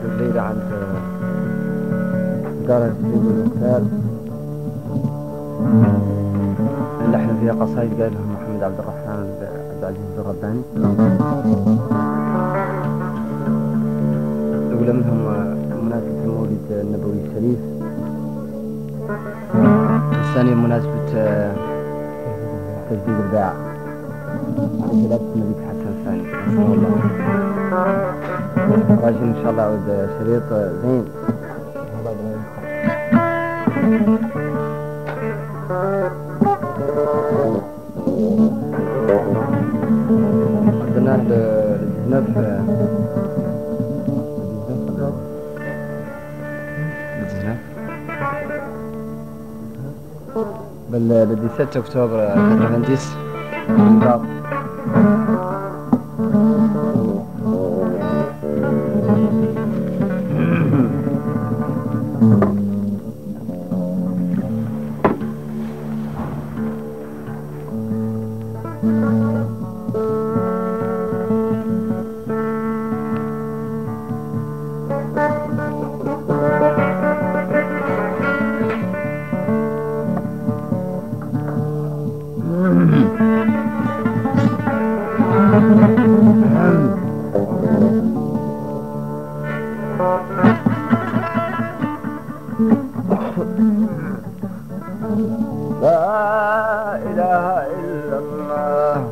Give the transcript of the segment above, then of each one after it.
الليلة عند دار السيد المختار اللي احنا فيها قصايد قالها محمد عبد الرحمن عبد العزيز الرباني. الأولى منهم مناسبة المولد النبوي الشريف، الثانية مناسبة تجديد البيعة على جلالة الملك حسن الثاني رحمه الله. راجل إن شاء الله عود شريط زين. عندنا الزنف بدي 6 أكتوبر كاترفنديس بالباب. لا إله إلا الله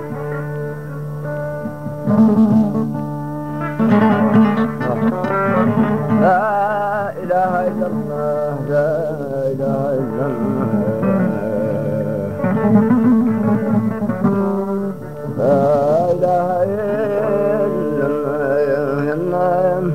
لا إله إلا الله لا إله إلا الله لا إله إلا الله.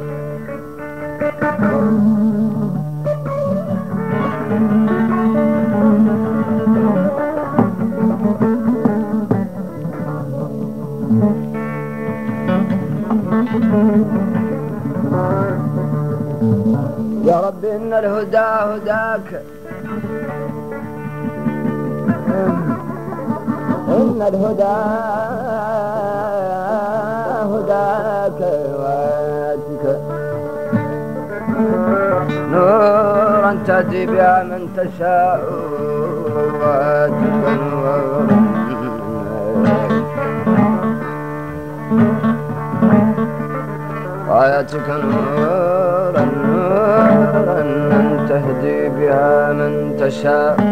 يا رب إن الهدى هداك، إن الهدى هداك واتك نورا تهدي بها من تشاء واتك نورا آياتك نورا نورا تهدي بها من تشاء.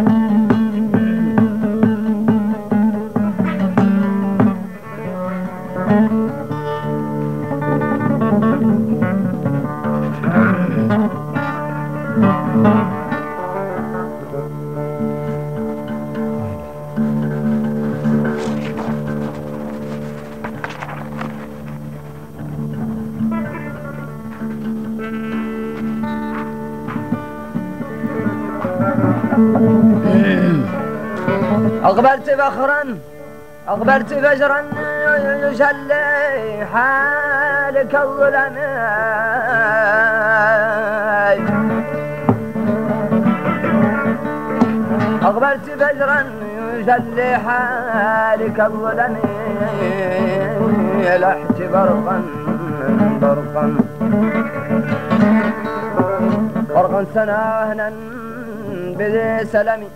أقبلت فخرا أقبلت فجرا يجلي حالك الظلم، أقبلت فجرا يجلي حالك الظلم، لحت برقا برقا برقا سناهنا بذي سلمي،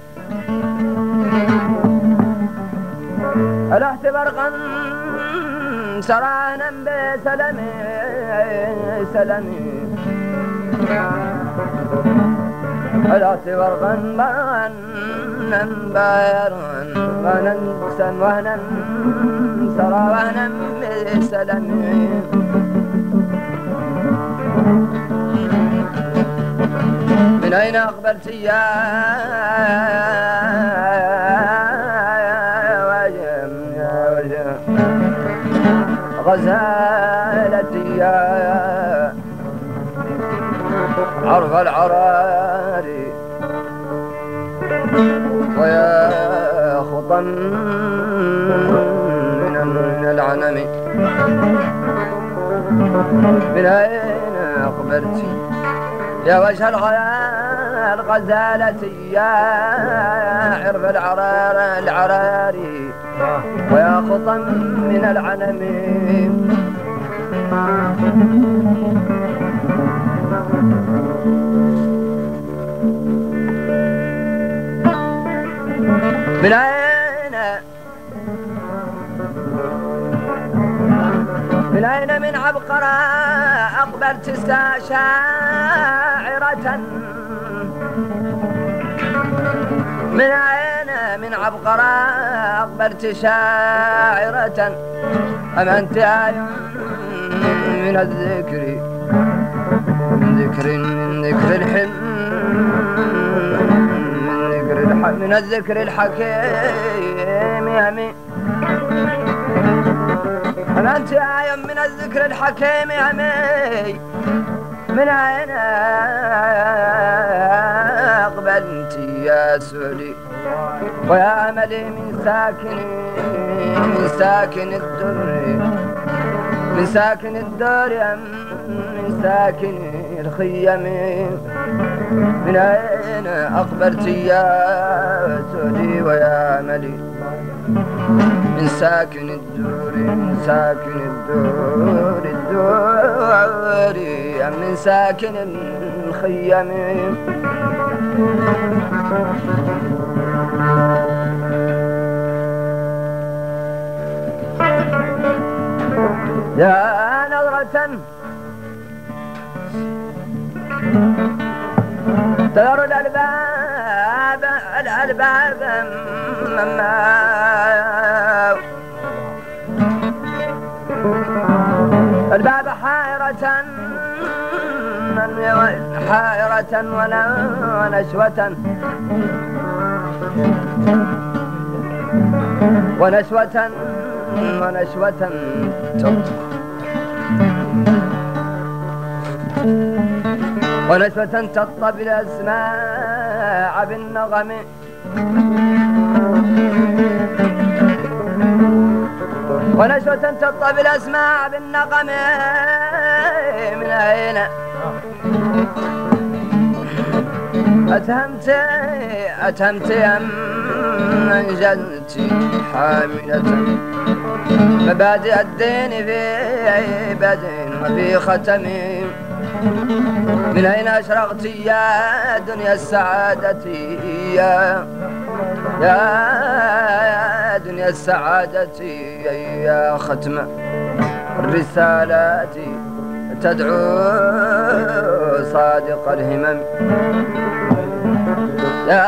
لحت برقا سرانا بسلمي سلمي، لحت برقا برقا وهنا وهنا سرى وهنا بسلمي. من أين أقبلت يا غزالتي يا عرف العراري، ويا خطا من العنم. من أين أقبلت يا وجه الغزالة يا عرف العراري، ويا خطا من العنم. من أين من عبقرة أقبلت شاعرة من أين من عبقرة أقبلت شاعرة أم أنت آي من الذكر من ذكر الحلم من الذكر الحكيم يمي أم أنت آي من الذكر الحكيم يمي من أين أقبلت يا سولي ويا أملي من ساكن الدر من ساكن الدار من ساكن الخيم من أين أقبلت يا سولي ويا أملي من ساكن الدور من ساكن الدور من ساكن الخيم يا نظرة تدور الألباب الباب حائرة ونشوة ونشوة تطب الأسماع بالنغم ونشوة تطب الأسماع بالنغم من أين أتهمت أم أنجلت حاملة مبادئ الدين في بدء وفي ختم من أين أشرقت يا دنيا السعادة يا دنيا السعادة يا ختم الرسالات تدعو صادق الهمم يا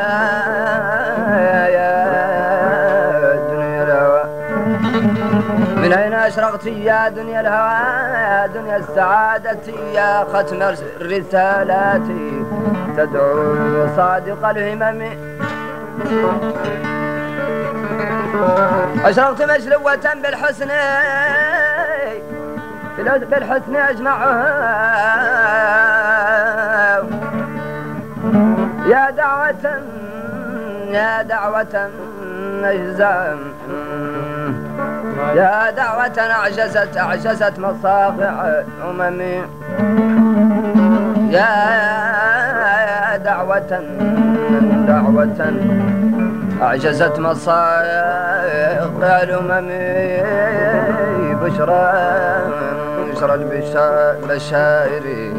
دنيا الهوى من أين أشرقت يا دنيا الهوى يا دنيا السعادة يا ختم الرسالات تدعو صادق الهمم أشرقت مشلوة بالحسن بالحسن أجمعها يا دعوة نجزام يا دعوة أعجزت مصافع الأمم يا دعوة أعجزت مصافع الأمم بشرى البشائر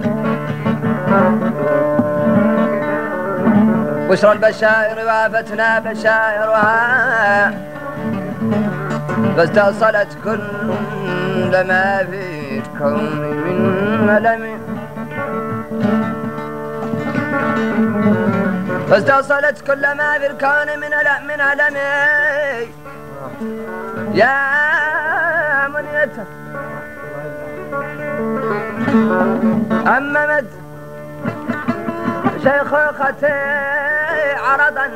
بشرى البشائر وافتنا بشائرها فاستأصلت كل ما في الكون من ألم فاستأصلت كل ما في الكون من ألم يا منيته أممت شيخوختي عرضا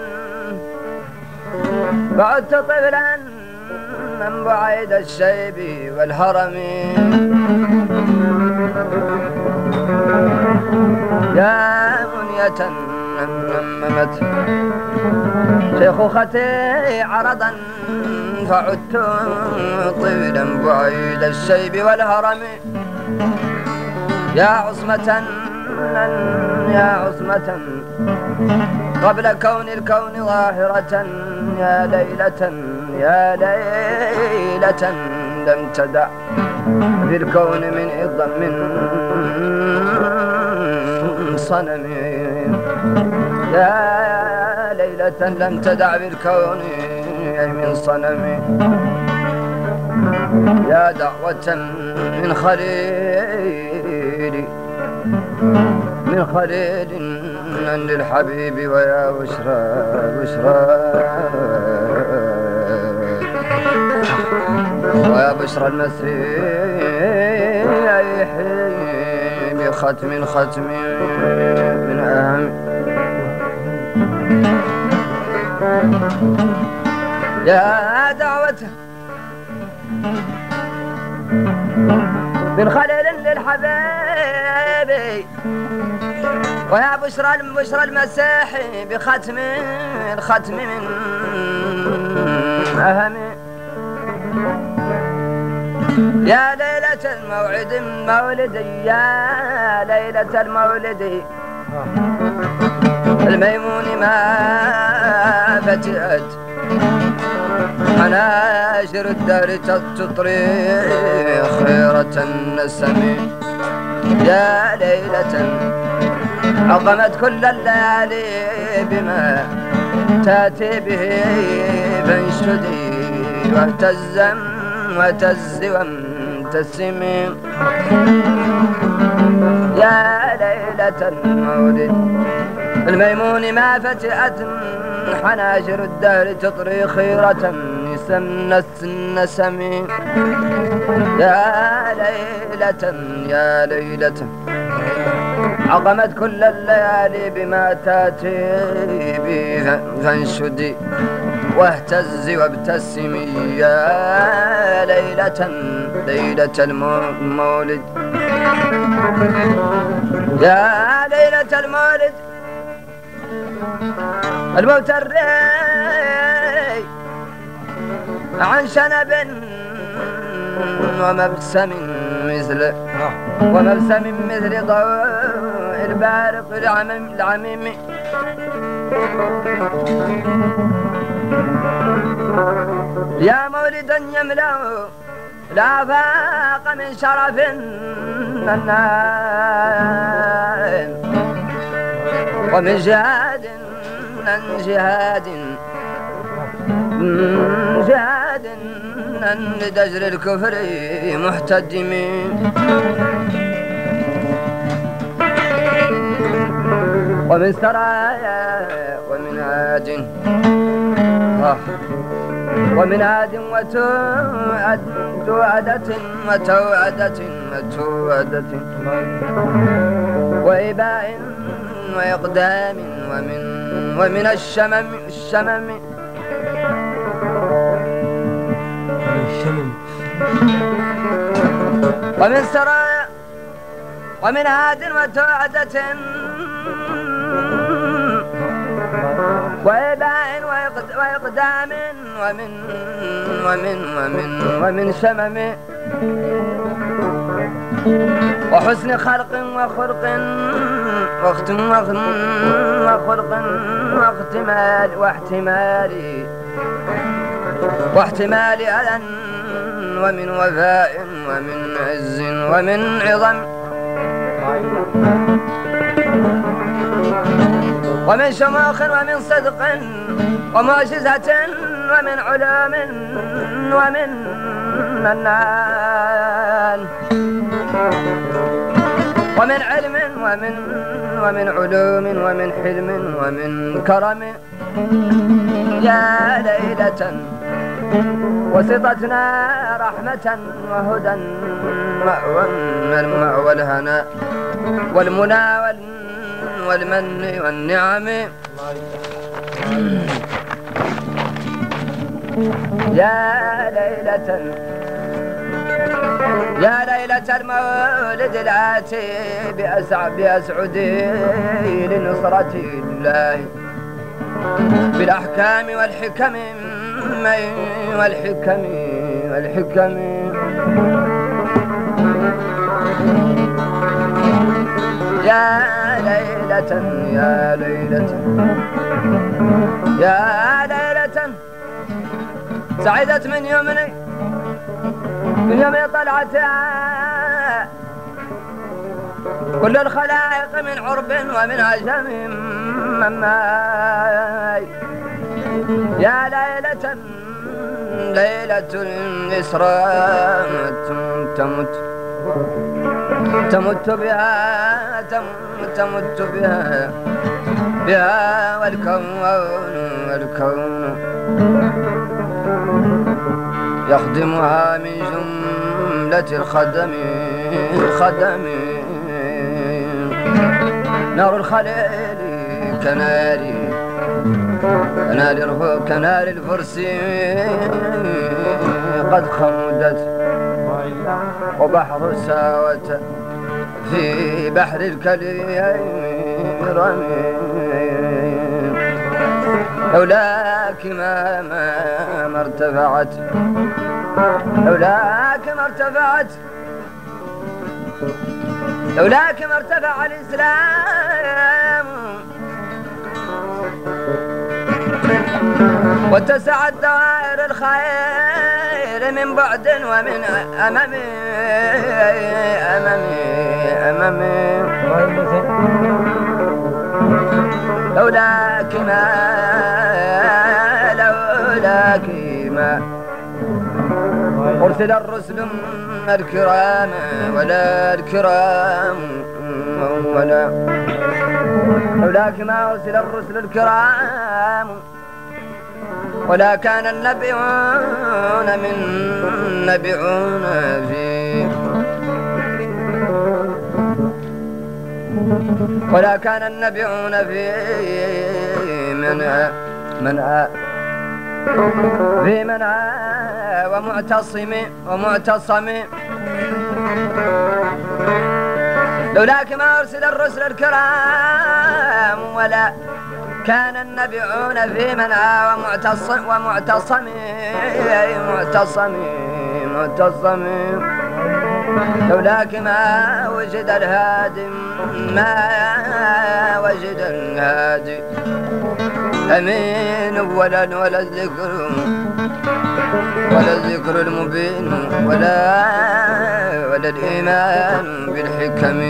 بعدت طفلا من بعيد الشيب والهرم يا منية أممت شيخوختي عرضا فعدت طفلا بعيد الشيب والهرم يا عصمة قبل كون الكون ظاهرة يا ليلة لم تدع في الكون من صنم يا يا ليلة لم تدع بالكون من صنمي يا دعوة من خليل للحبيب ويا بشرى ويا بشرى المسيح بختم من أهم يا دعوة من خليل للحبيب ويا بشرى المسيح بختم من أهم يا ليلة الموعد مولدي يا ليلة المولد الميمون ما فتئت حناجر الدار تطري خيرة النسم يا ليلة عظمت كل الليالي بما تاتي به فانشدي وتز وامتسم يا ليلة المولد الميمون ما فتئت حناجر الدهر تطري خيرة النسم يا ليلة عظمت كل الليالي بما تاتي به فانشدي واهتزي وابتسمي يا ليلة المولد يا ليلة المولد الموت الري عن شنب ومبسم مثل ضوء البارق العميم يا مولدا يملأ الآفاق من شرف النائم ومن جهاد لدجر الكفر محتدم ومن سرايا ومن عاد وتوعدة وإباء وإقدام ومن الشمم ومن سرايا ومن عاد وتوعدة وإباء وإقدام ومن شمم وحسن خلق وخلق واحتمال أذى ومن وفاء ومن عز ومن عظم ومن شموخ ومن صدق ومعجزة ومن علوم ومن منان ومن علم ومن علوم ومن حلم ومن كرم يا ليلة وسطتنا رحمة وهدى المأوى الهناء والمنى والمن والنعم يا ليلة المولد الآتي بأسعدي لنصرة الله بالأحكام والحكم يا ليلة سعدت من يوم كل الخلائق من عرب ومن عجم مماي يا ليلة ليلة الإسراء تمت بها بها والكون يخدمها من جملة الخدم نار الخليل كنار الفرس قد خمدت وبحر الساوة في بحر الكليم رمي لولاك ما ارتفعت لولاك ما ارتفع الإسلام واتسعت دوائر الخير من بعد ومن أمامي لولاك ما أرسل الرسل الكرام ولا لولاك ما أرسل الرسل الكرام ولا كان النبيون فيه ولا كان النبيون فيه منع ومعتصم لولاك ما أرسل الرسل الكرام ولا كان النبيون في منع ومعتصم لولاك ما وجد الهادي أمين ولا الذكر المبين ولا الإيمان بالحكم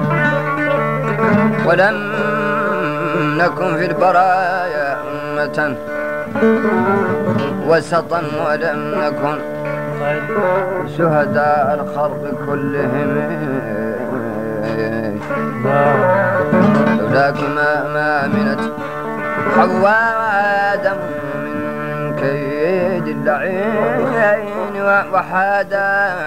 ولم نكن في البرايا أمة وسطا ولم نكن شهداء الخلق كلهم لولاك ما أمنت حواء وآدم من كيد اللعين وحاد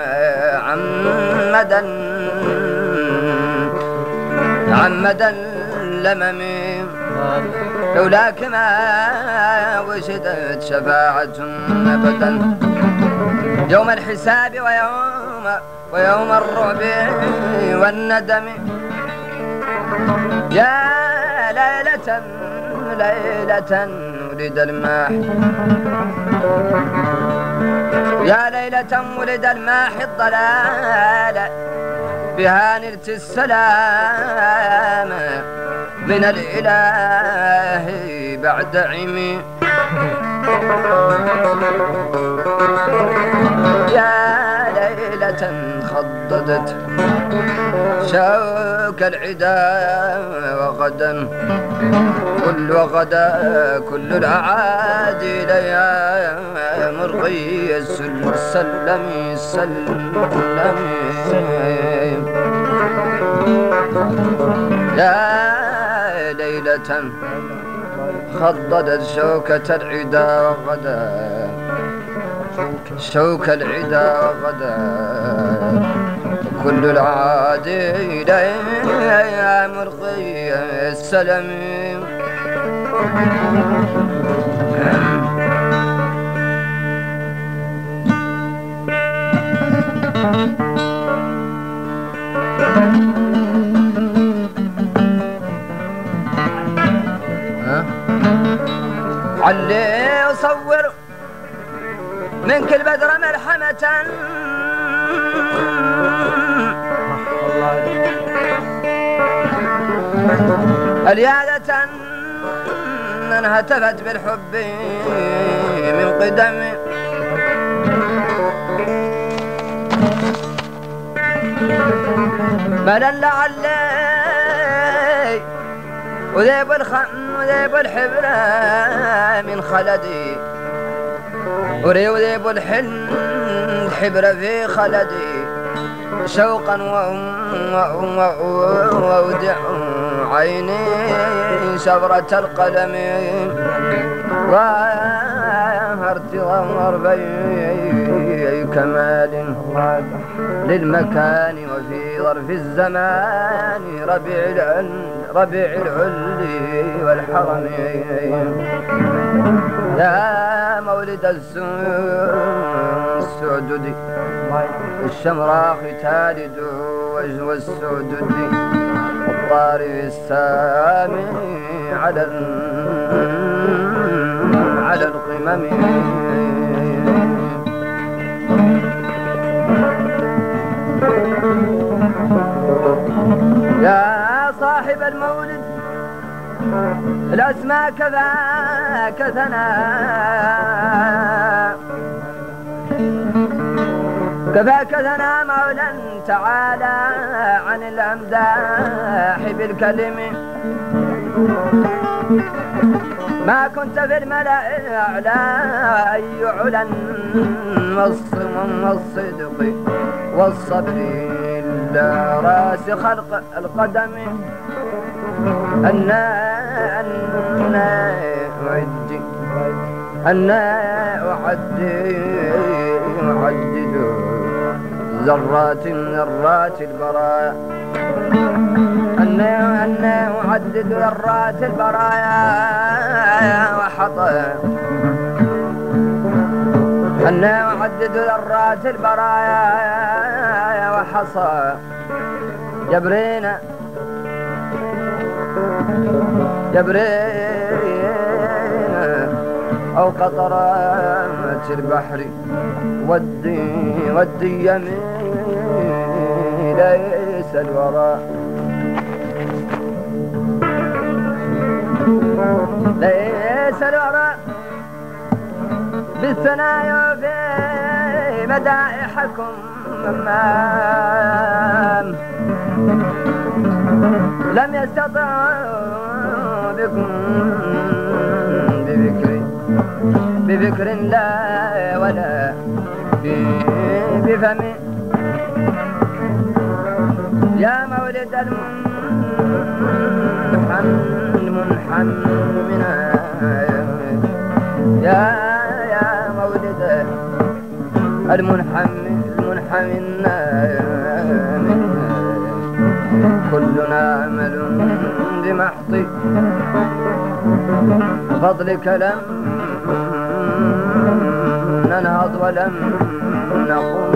عمدا اللمم لولاك ما وجدت شفاعة أبدا يوم الحساب ويوم الرعب والندم يا ليلة ولد الماح يا ليلة ولد الماح الضلال بها نلت السلام من الإله بعد عمي يا ليلة خضدت شوك العدا وغدا كل الأعادي ليا مرغي سلمي يا ليلة خضدت شوكة العدا وغدا كل العادي ليا مرغي السلم علي أصور من كل بدر ملحمة اليادة انهتفت بالحب من قدم ملل علي وذيب وذيب الحبرة من خلدي وذيب الحبرة في خلدي شوقا وأودع عيني شبرة القلم ظاهرت ضربي كمال للمكان وفي ظرف الزمان ربيع العلي والحرم يا مولد السعدد الشمراخ تالد وجه السعدد الطارف السامي على القمم يا صاحب المولد الأسماء كذاك ثناء كفاك ثناء مولا تعالى عن الأمداح بالكلم ما كنت في الملأ أعلى أي علا والصدق والصبر إلا راس خلق القدم أنا أعدد ذرات البرايا أنا أعدد ذرات البرايا وحطها أنا أعدد ذرات البرايا وحصى جبرين أو قطرات البحر ودي يمين ليس الوراء بالثنايا في مدائحكم لم يستطعوا بكم بفكر لا ولا بفم يا مولد المنحن يا مولد المنحن كلنا عمل بمحض فضلك لم ننهض ولم نقوم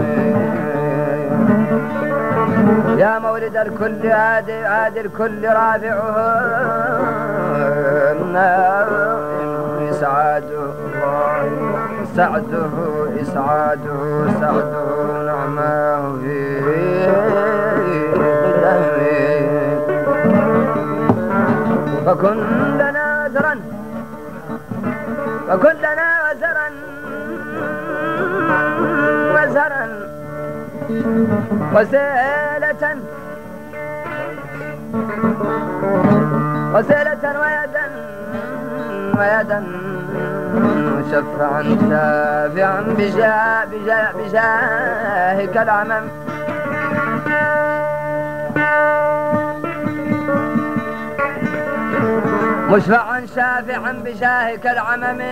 يا مولد الكل عاد الكل رافعه إسعاده نعماه في قدمه فكن لنا وزرا وسيلة ويدا مشفعا شافعا بجاهك العمم مشفعا شافعا بجاهك العمم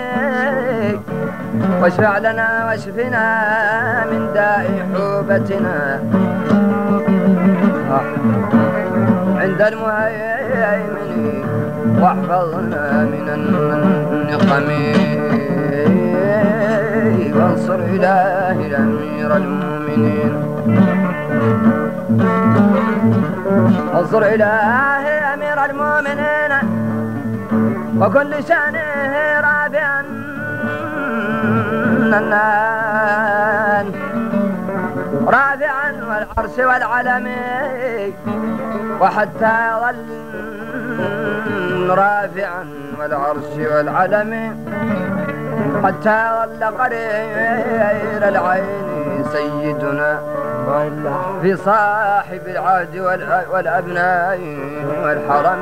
واشفع لنا واشفنا من داء حوبتنا عند المهيمن واحفظنا من النقم وانصر إلهي الأمير المؤمنين وانصر إلهي أمير المؤمنين وكل شأنه رافعا والعرش والعلم وحتى يظل رافعا والعرش والعلم حتى يظل قرير العين سيدنا في صاحب العهد والأبناء والحرم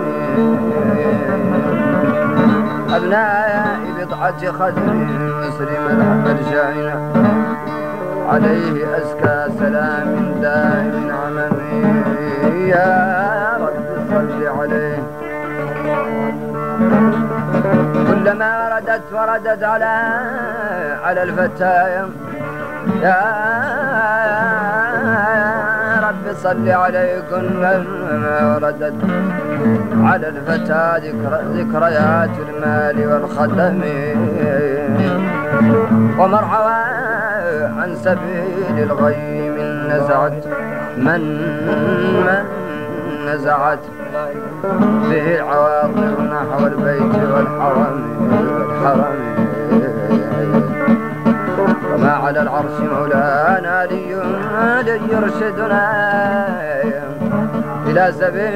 أبناء بضعة خزر مسلم الفرشاين عليه أزكى سلام دائم عممي يا رب صل عليه كلما وردت على الفتايا يا رب صل عليه كلما وردت على الفتى ذكريات المال والخدم ومرعوى عن سبيل الغي من نزعت به العواطف نحو البيت والحرم وما على العرش مولانا ليرشدنا إلى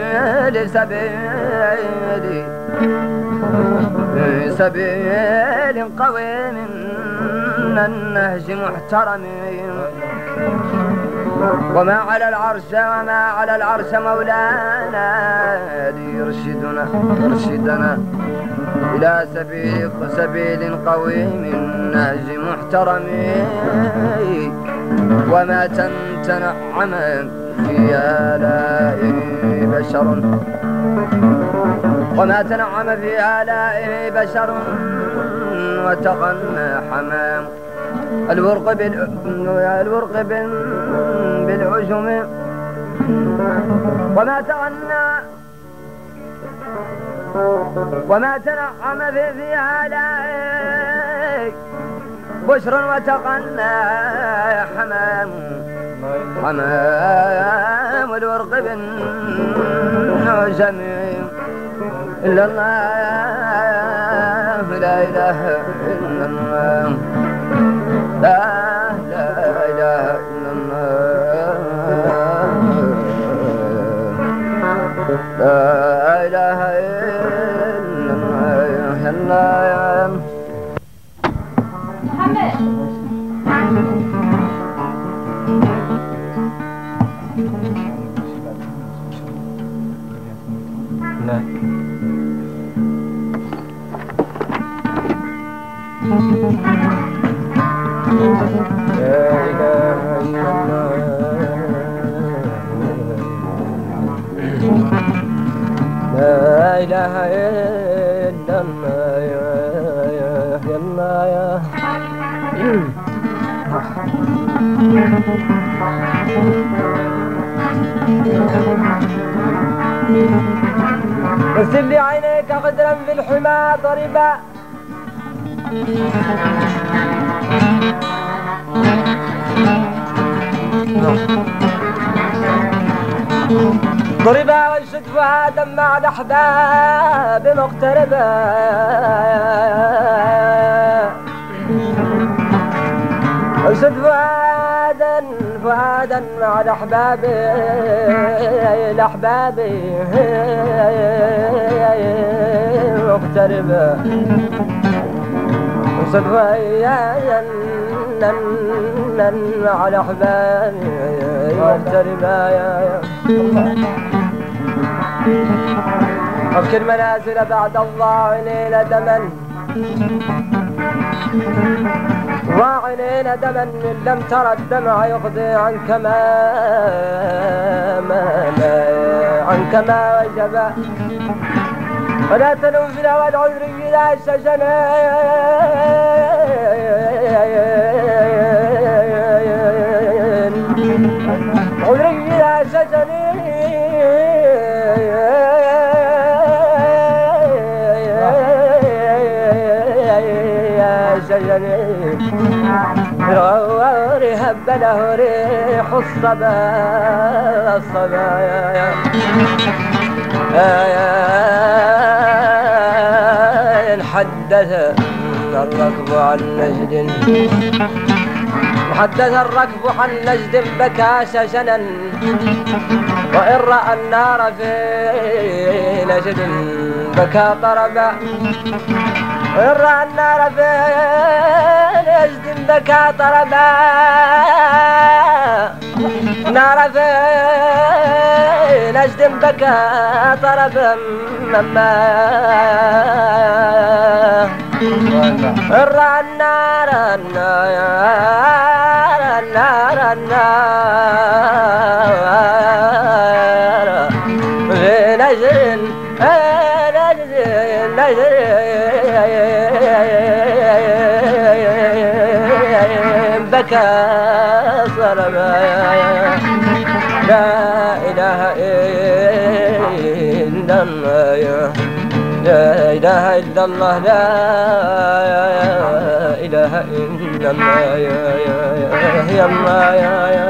سبيل قويم من النهج محترم وما على العرش مولانا ليرشدنا إلى سبيل قويم نهج محترم وما تنعم في آلائه بشر وتغنى حمام الورق بالعجم وما تنعم في آلائه بشر وتغنى حمام الورق بالعجم إلا الله لا إله إلا الله لا إله إلا الله لا إله إلا الله لا إله إلا الله يا الله يا ارسل لي عينيك غدرا في الحمى ضربا ضربا وانشد فؤادا مع الأحباب مقتربا وانشد فؤادا مع الأحباب مقتربا وانشد فؤادا مع الأحباب مقتربا يا أفكر منازل بعد الضاعنين دما ضاعنين دما إن لم ترى الدمع يقضي عنك ما وجب ولا تنم في الهوى العذر إلى الشجن عذر إلى الشجن رهب له ريح الصبايا حدث الركب عن نجد بكى شجنا وإن رأى النار في نجد بكى طربا وإن رأى النار في نجد بكى طربا نعرف نجد بكى طرف مما النار النار النار النار نجد بكى صرف لا إله إلا الله لا إله إلا الله لا إله إلا الله يا الله يا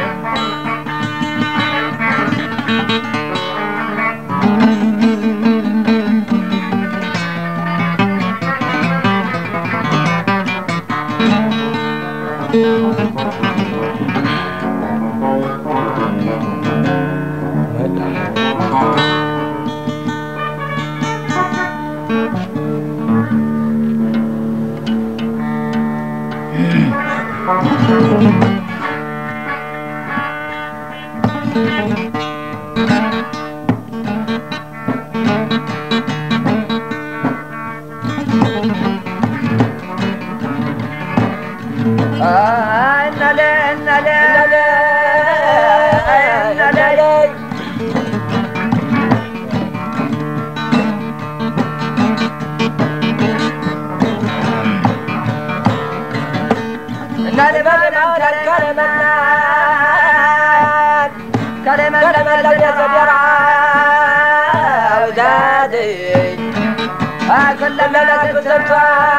كلمة ودادي كل ما كنت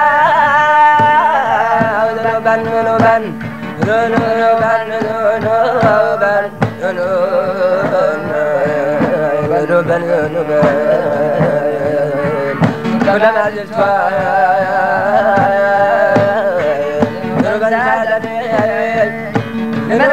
ذنوبا ذنوبا ذنوبا ذنوبا ذنوبا كلما زلت ذنوبا زادني من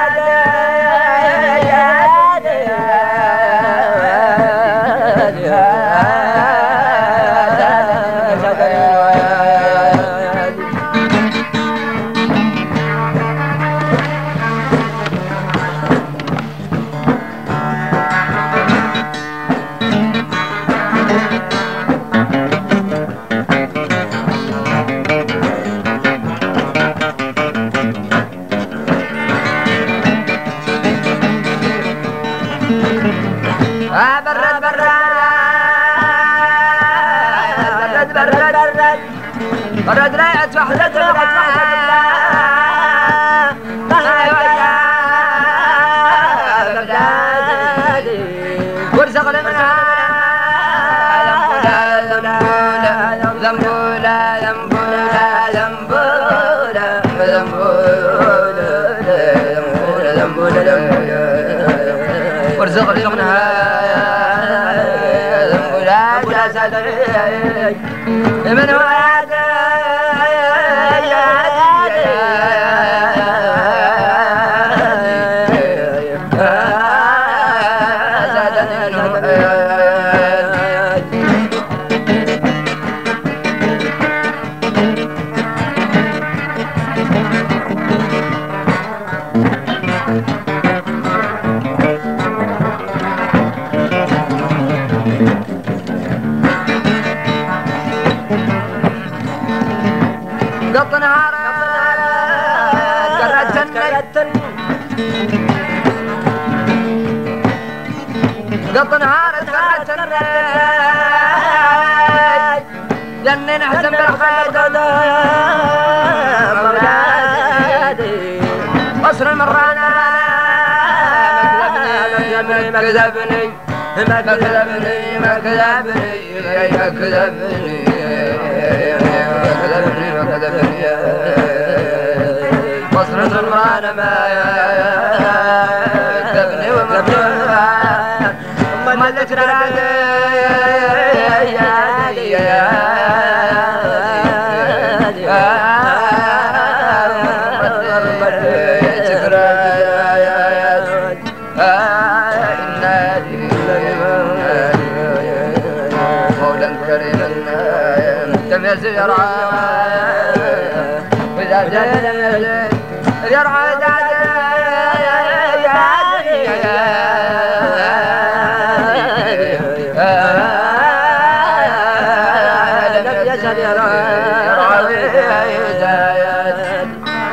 برد لا يتوح ورزق لمنها ذنبولا ذنبولا ذنبولا ذنبولا ورزق لمنها ذنبولا سادري من وعد قط نهار قط نهار جنن حزم بالخير مولادي قصر المرانا ما كذبني ما كذبني ما كذبني ما كذبني قصر المرانا ما كذبني وما كذبني ما ذكرني يرعى وإذا جاء يرعى عسل يرعوي زايد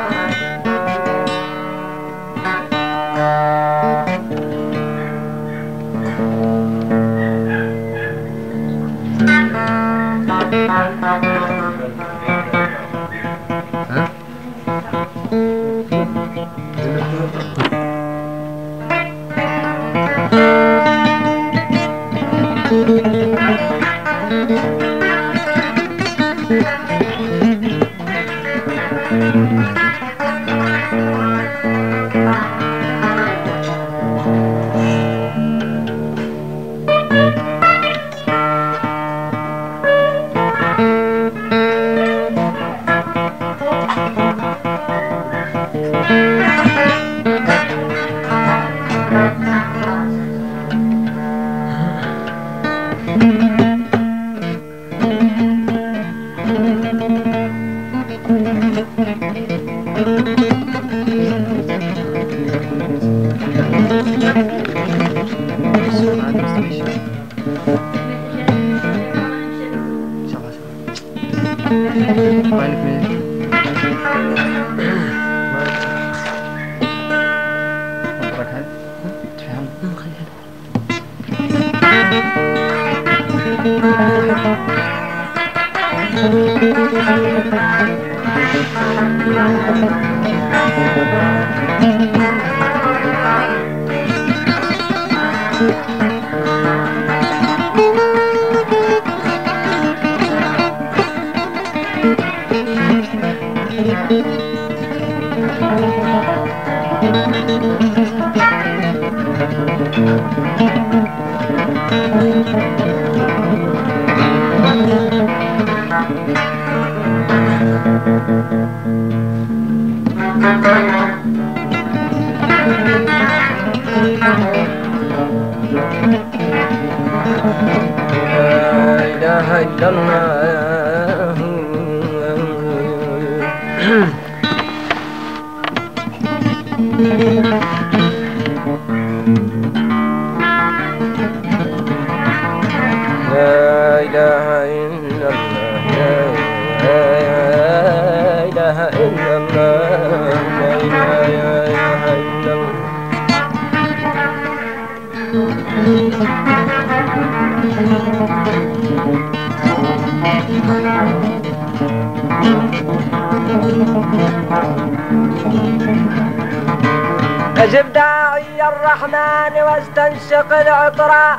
أجب داعي الرحمن واستنشق العطرة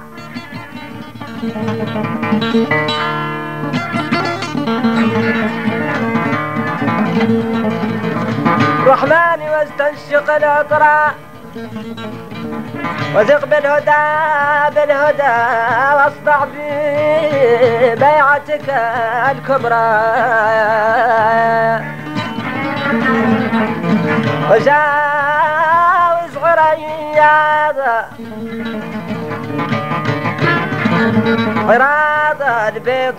الرحمن واستنشق العطرة وثق بالهدى بالهدى واصدع ببيعتك الكبرى وجاوز عرياض عراض البيض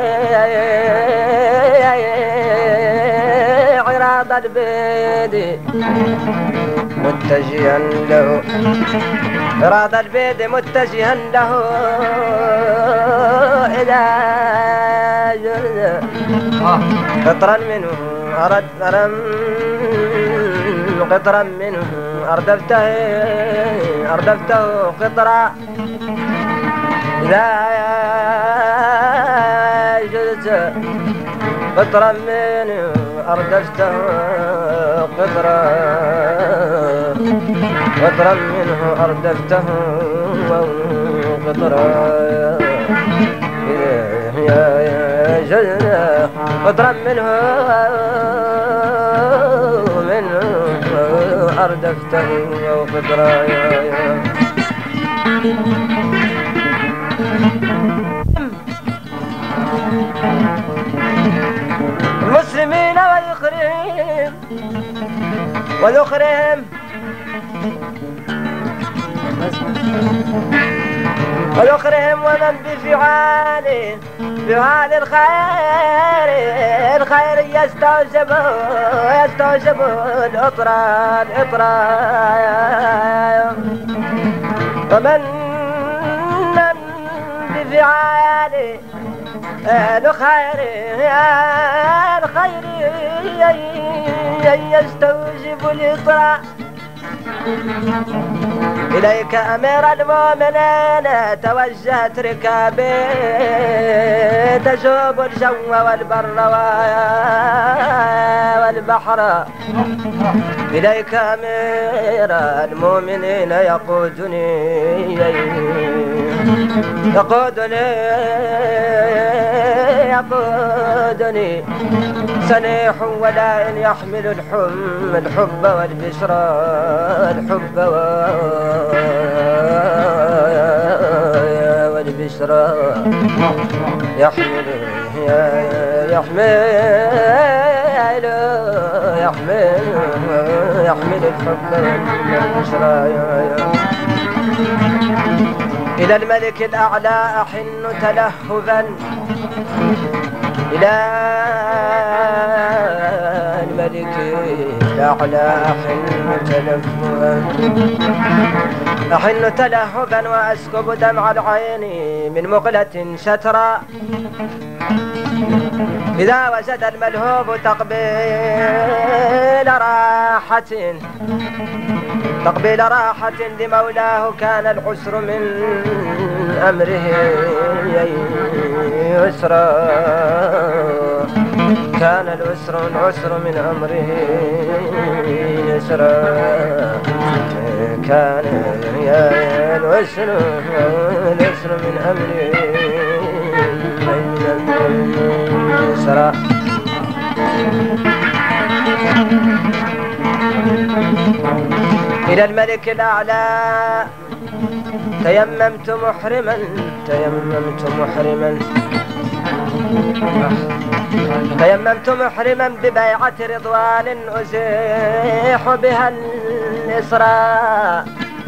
عراض البيض متجها له عراض البيض متجها له إلى قطرا منه أرد قطرا منه أردفته قطرا إذا جلت قطرا منه أردفته قطرا قطرا منه أردفته قطرا قطرا منه أردفته قطرا المسلمين وذخرهم ومن بفعال الخير يستوجب الإطراء ومن بفعال الخير الخير يستوجب الإطراء إليك أمير المؤمنين توجهت ركابي تشوب الجو والبر والبحر إليك أمير المؤمنين يقودني صنيح ولا إن يحمل الحب والبشرى والبشرى يحمل الحب والبشرى إلى الملك الأعلى أحن تلهفا إلى الملك الأعلى أحن تلهفا وأسكب دمع العين من مقلة شترى إذا وجد الملهوب تقبيل راحة لمولاه كان العسر من أمره يسرا كان العسر من أمره يسرا كان العسر من أمره يسرا إلى الملك الأعلى تيممت محرما ببيعة رضوان أزيح بها الإسراء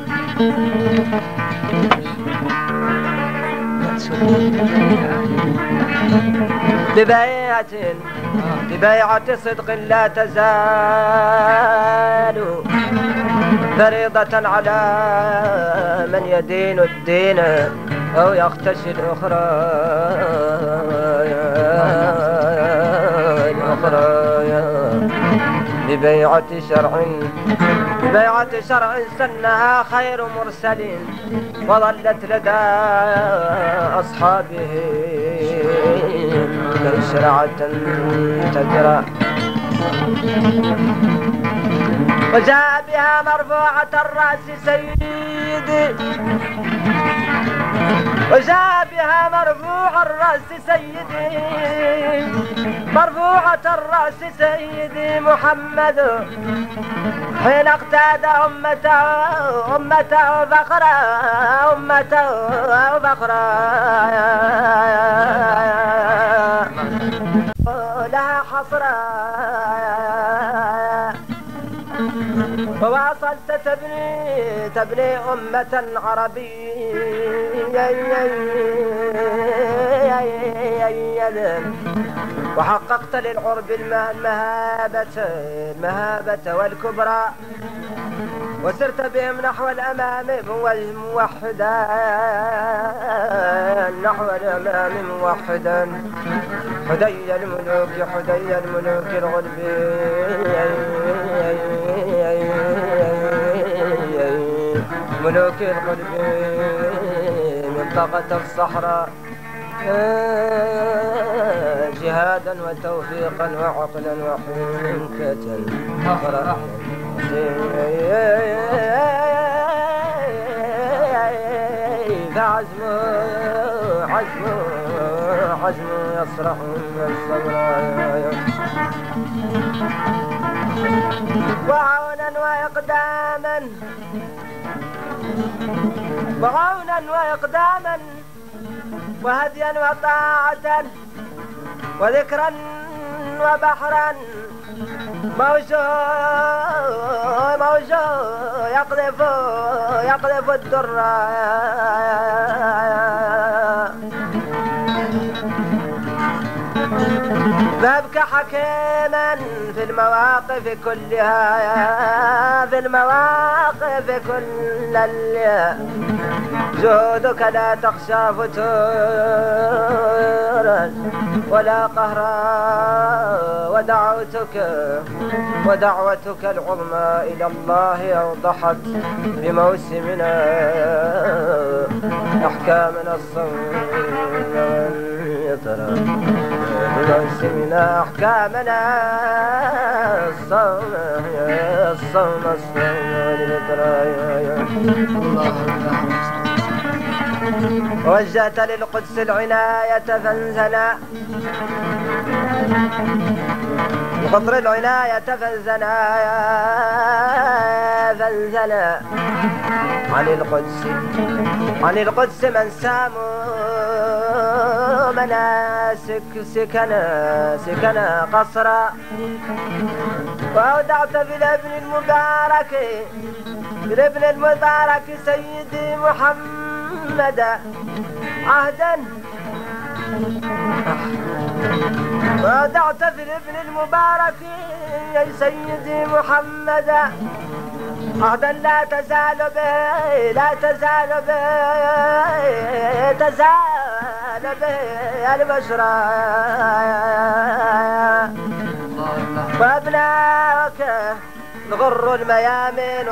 ببيعة صدق لا تزال فريضة على من يدين الدين أو يختشي الأخرى ببيعة شرع سنها خير مرسل وظلت لدى أصحابه مشرعة تجرى وجاء بها مرفوعة الرأس سيدي مرفوعة الرأس سيدي محمد حين اقتاد أمته فخرا لها حصرا وواصلت تبني أمة عربية وحققت للعرب المهابة والكبرى وسرت بهم نحو الأمام موحدا حدي الملوك الغلب ملوك القلب منطقة الصحراء جهادا وتوفيقا وعقلا وحنكة فعزم يصرح من الصبر وعونا وإقداما وهديا وطاعة وذكرا وبحرا موجه يقذف الدرا فابكى حكيما في المواقف كلها، في المواقف كلها جهودك لا تخشى فتورا ولا قهرا، ودعوتك العظمى إلى الله أوضحت بموسمنا أحكامنا الصغيرة، بموسمنا أحكامنا الصوم وجهت للقدس العناية فانزنا، بقطر العناية فانزنا عن القدس من ساموا مناسك سكنا قصرا، وأودعت في الابن المبارك سيدي محمد عهدا، وأودعت في الابن المبارك يا سيدي محمد عهدا لا تزال به البشرى، وأبناؤك الغر الميامين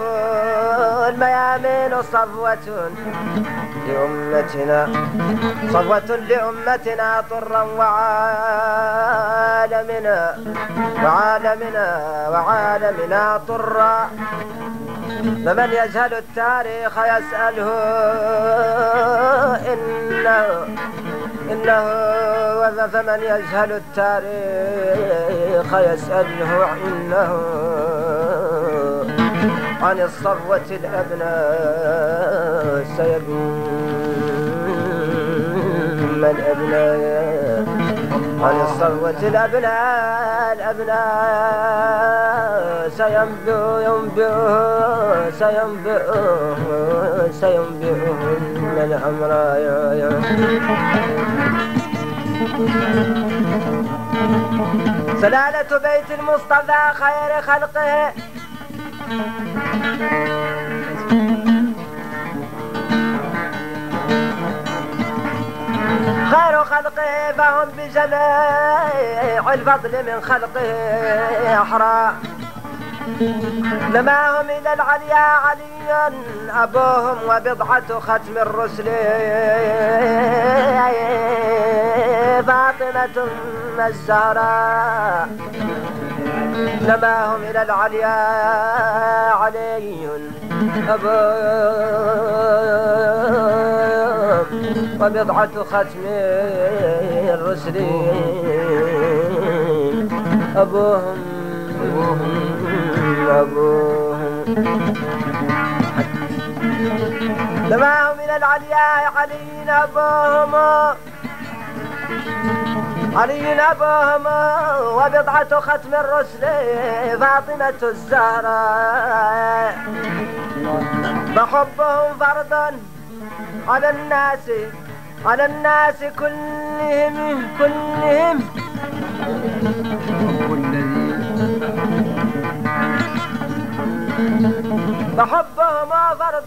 صفوة لأمتنا طرا وعالمنا طرا، فمن يجهل التاريخ يسأله فمن يجهل التاريخ يسأله إنه عن الصفوة الأبناء سيبنى الأبناء، عن الصفوة الأبناء سينبئهن الأمر. سلالة بيت المصطفى خير خلقه فهم بجميع الفضل من خلقه أحرى، لماهم إلى العليا عليا أبوهم وبضعة ختم الرسل فاطمة الزهراء، لماهم إلى العليا علي أبوهم وبضعة ختم الرسل أبوهم لماهم إلى العليا علي أبوهم وبضعة ختم الرسل فاطمة الزهراء، فحبهم فرض على الناس كلهم فحبهم فرض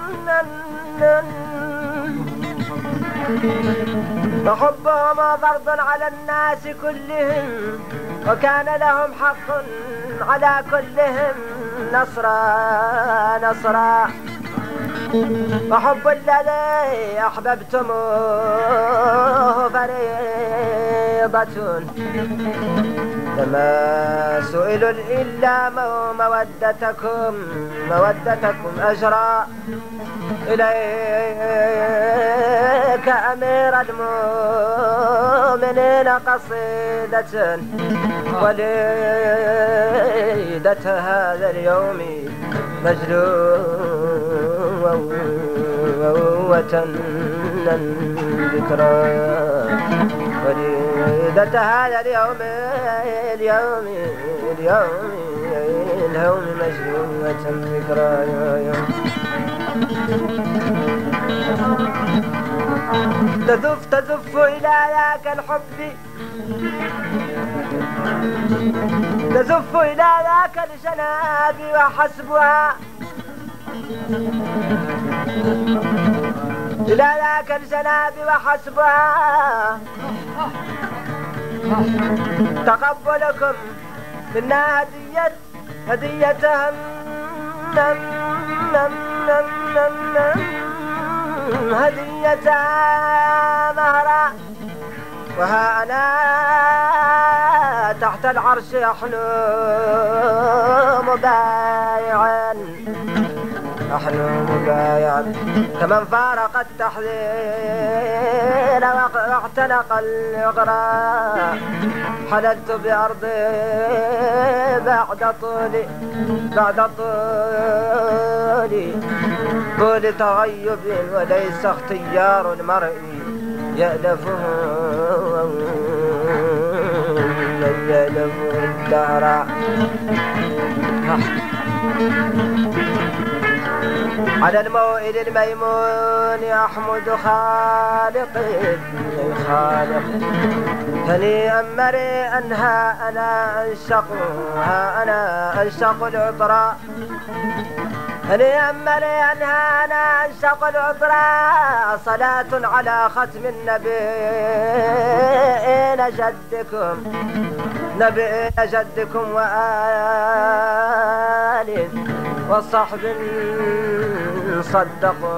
على الناس كلهم، وكان لهم حق على كلهم نصرا، وحب الذي أحببتموه فريضة، فما سئلوا إلا مودتكم أجرا، إليك أمير المؤمنين قصيدة وليدة هذا اليوم مجلوة ذكرى، وليدة هذا اليوم مجلوة ذكرى. تزف إلى ذاك الحب، تزف إلى ذاك الجناب وحسبها، إلى ذاك الجناب وحسبها. تقبلكم منا هديتهم هديتها مهرا، وها أنا تحت العرش أحلو مبايعا، أحلو مبايعا كمن فارق التحذير واعتنق الإغراء. حللت بأرضي بعد طول تغيب، وليس اختيار المرء يألفه من يألف الدهر. على الموئل الميمون أحمد خالقي هنيئا مريئا. ها أنا أنشق العطراء، هنيئا مريئا. ها أنا أنشق العطراء. صلاة على ختم النبيين جدكم وآل وصحب صدقوا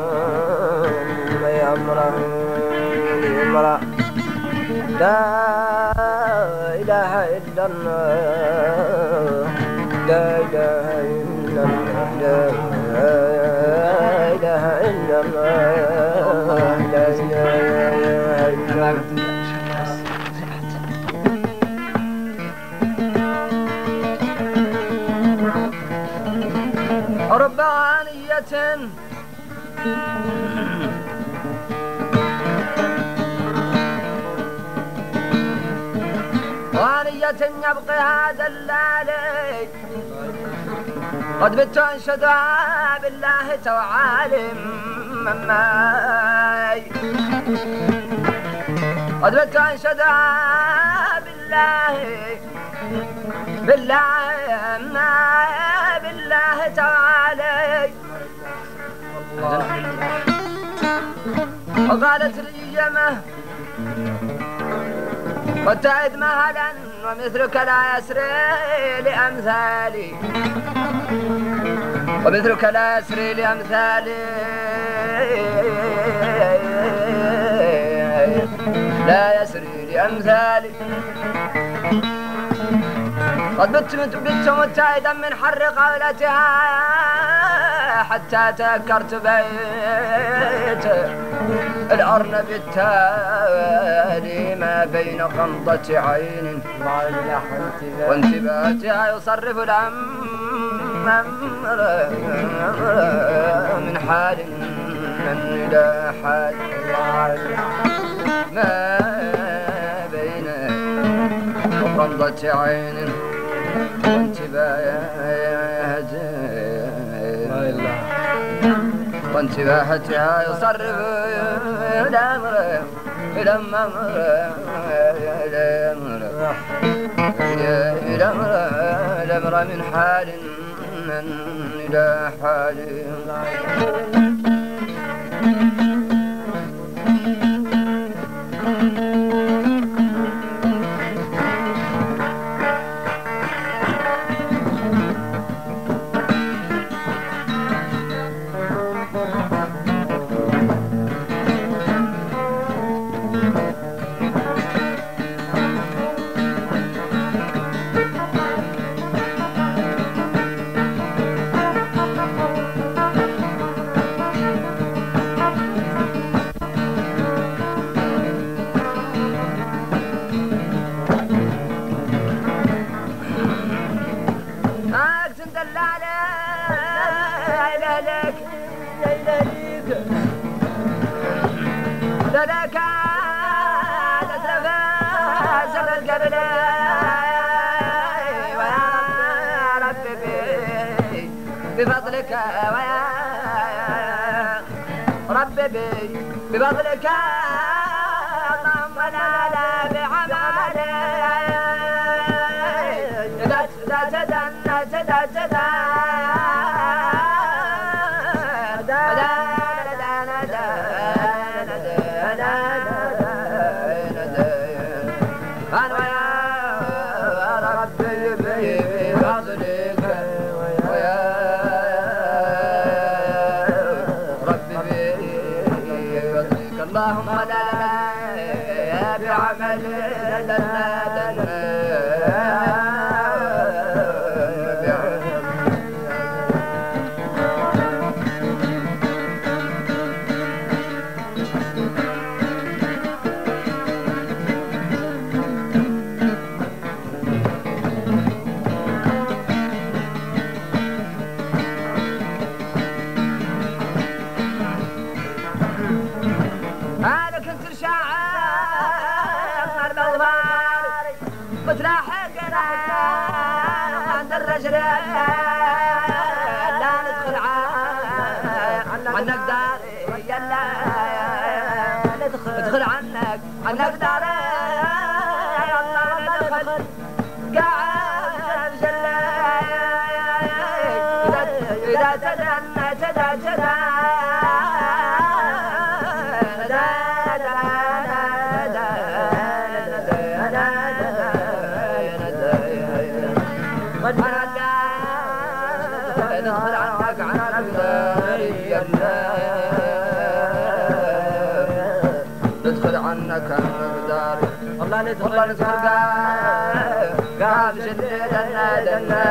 يمرأ. لا إله إلا الله، لا إله إلا الله، لا إله إلا الله، لا إله إلا الله. ربانية وانية يبقي هذا الليل، قد بت أنشدها بالله توعالم مماي، قد بت أنشدها بالله تعالي. وقالت لي يمه قد تعد مهلا ومثلك لا يسري لأمثالي، ومثلك لا يسري لأمثالي، لا يسري لأمثالي. قد بت متعدا من حر قولتها، حتى تذكرت بيت الأرنب التالي ما بين قنطة عين وانتباهتها يصرف الأمر من حال إلى حال، ما بين قنطة عين وانتباهتها يصرف الأمر من حال إلى حال. بفضلك ويا ربي بفضلك اللهم لا بعمالي اللهم لا بعمل أنا كنت شاعر بالغار بتلاحقنا عند الرجل لا ندخل عنك داري يلا ندخل عنك داري يلا ندخل قاعد جلا إذا تدى ندخل عنك ندخل عنك داري والله ندخل قام جلدنا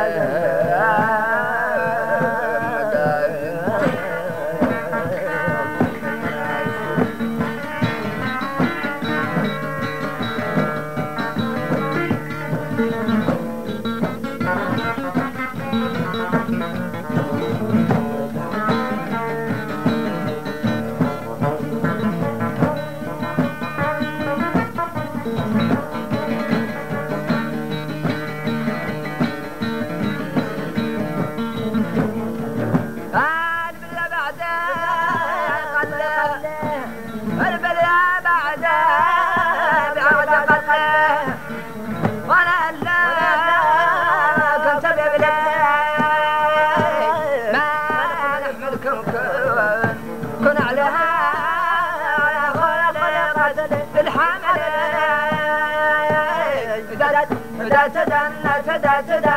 كن عليها الحمل إذا تدى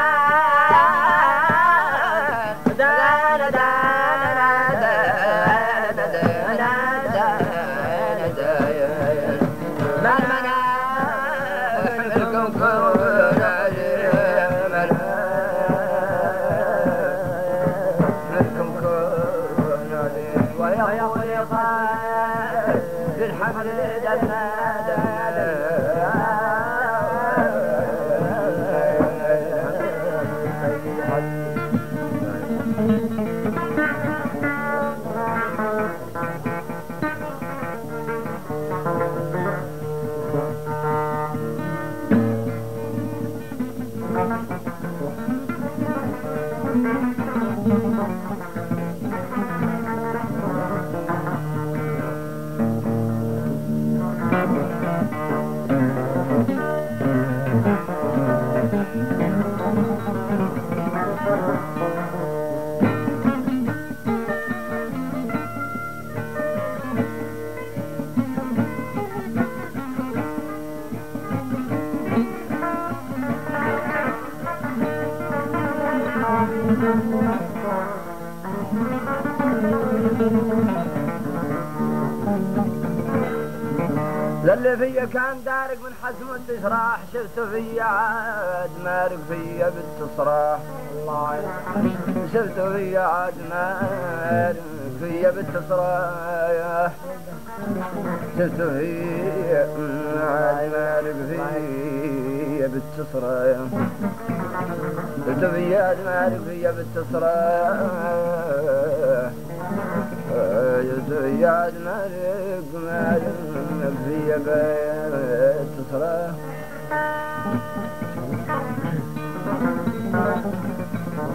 اللي فيا كان دارك من حزم التشراح شفته فيا عاد مارق فيا بالتصراح شفته فيا عاد مارق فيا بالتصراح شفته فيا عاد مارق فيا بالتصراح شفته فيا عاد مارق فيا بالتصراح يا عاد مارق فيا بالتصراح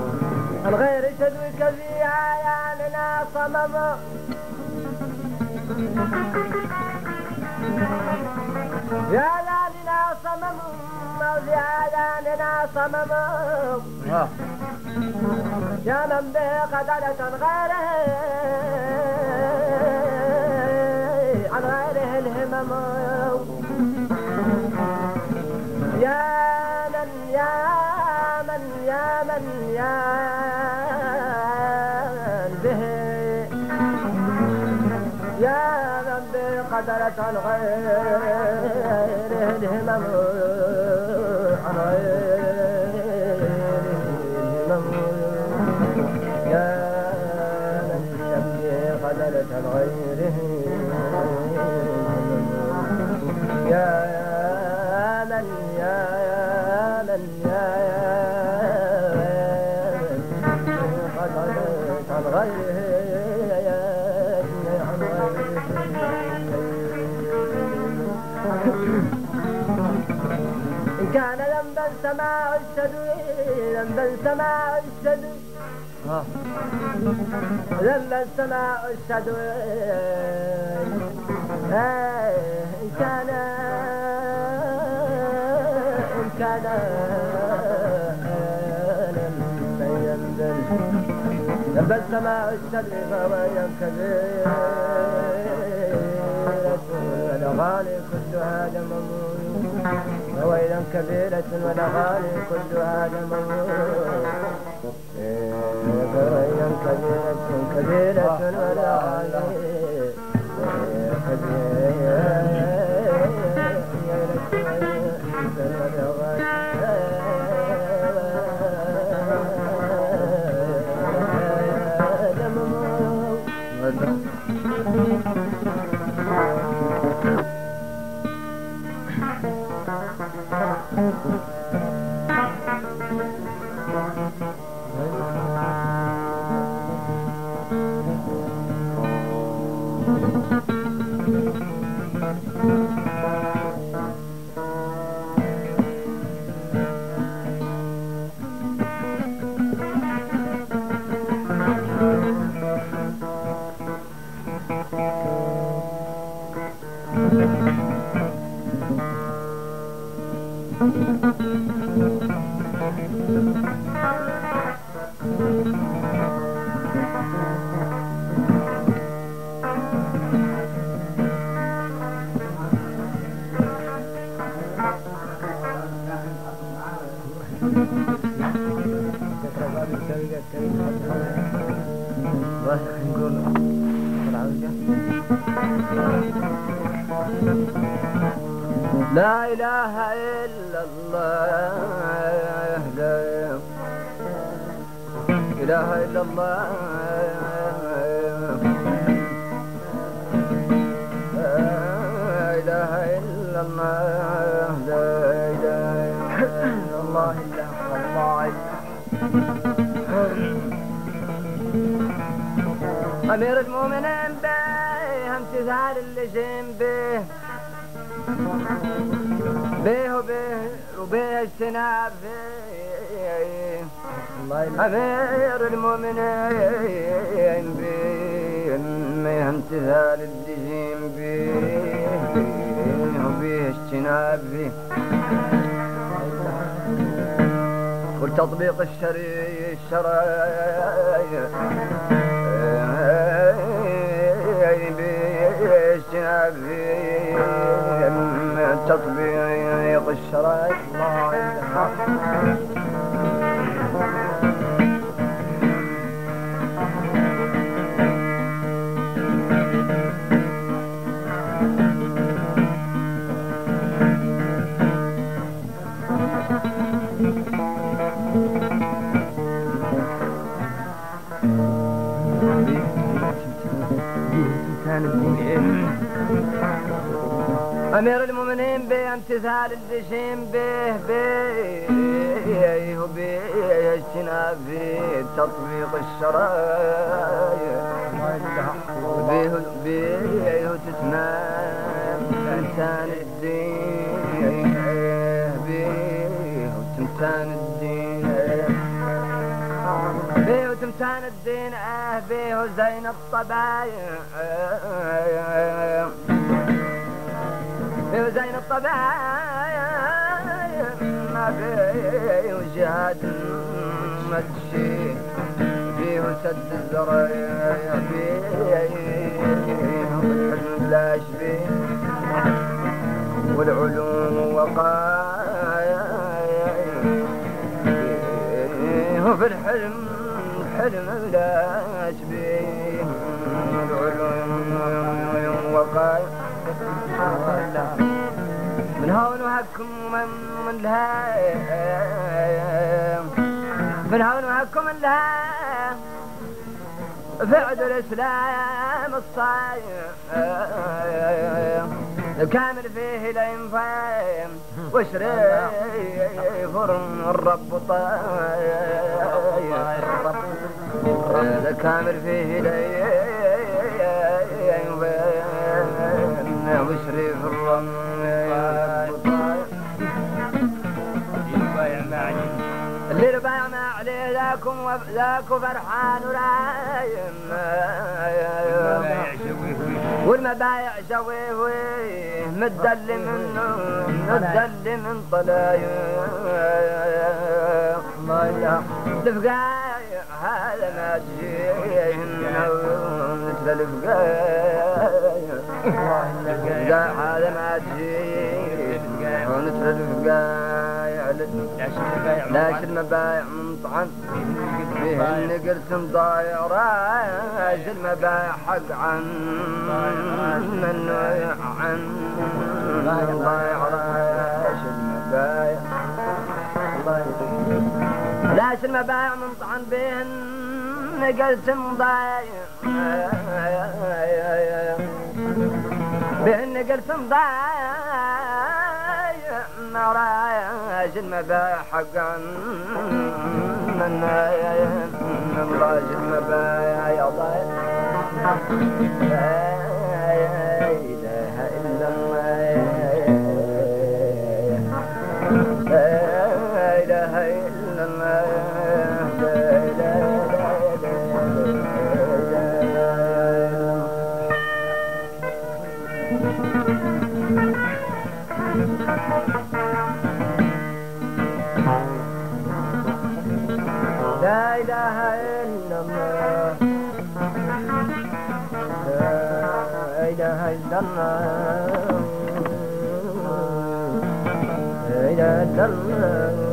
الغير تدويك فيها يا لنا صمم يا لنا صمم يا لنا صمم يا من بقدرة غيره عن غيره الهمم يا من يا من يا من يا به يا من بقدرة غيره الهمم عن غيره الهمم يا من بقدرة غيره يا من يا من يا بقدرة غيره إن كان ذنبا سماع الشدوي ذنبا سماع الشدوي ذنبا سماع الشدوي إن كان ذنبا سماع الشدوي فهو ينكبر والأغاني كلها دموي وويلا كبيرة والأغاني كلها دموي وويلا كبيرة والأغاني لا إله إلا الله لا إله إلا الله لا إله إلا الله لا إله إلا الله إلا الله أمير المؤمنين به امتثال اللجم به به وبه اجتناب أمير المؤمنين به امتثال اللجم به وبه اجتناب والتطبيق الشرعي باجتناب تطبيق الشرع الله أمير المؤمنين بامتثال الرجيم باجتناب تطبيق الشرائع به تتمام إنسان الدين به تمتان الدين به وكان الدين به زين الطبايع به زين الطبايع ما فيه جهاد ما تشي فيه سد الزرايع فيه الحزن لا يشفيه والعلوم وقايا وفي الحلم لا يشفيه والعلوم وقايا من هون وهكم من لها من هون وهكم من لها فعد الإسلام الصايع كامل فيه لا ينفهم وشري فرن الرب طايع كامل فيه لا ينفهم وشري فرن الرب طايع اللي ربايع ما عليه ذاك فرحان ورايم والمبايع شويه متدلي من طلايم الفقايع هذا ما تجيه مثل الفقايع هذا ما تجيه مثل الفقايع لاش المبايع منطعن فيه النقرس مضايع راش المبايع حق عن ضايع راش المبايع لاش المبايع منطعن به النقرس مضايع به النقرس مضايع راج المبايع حقا من راج المبايع يا ضايع لا إله إلا الله لا إله إلا الله لا إله إلا الله لا إله إلا الله لا إله إلا الله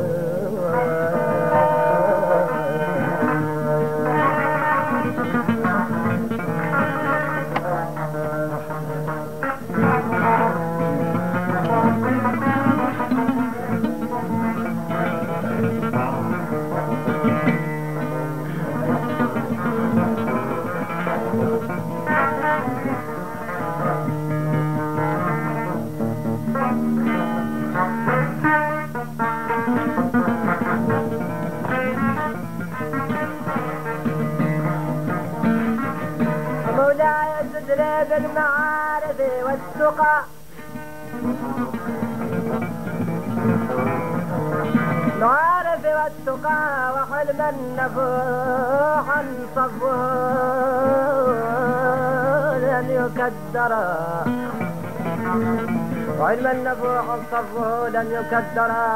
بالمعارف والتقى المعارف والتقى وحلما نفوحا صفوه لن يكدرا وعلما نفوحا صفوه لن يكدرا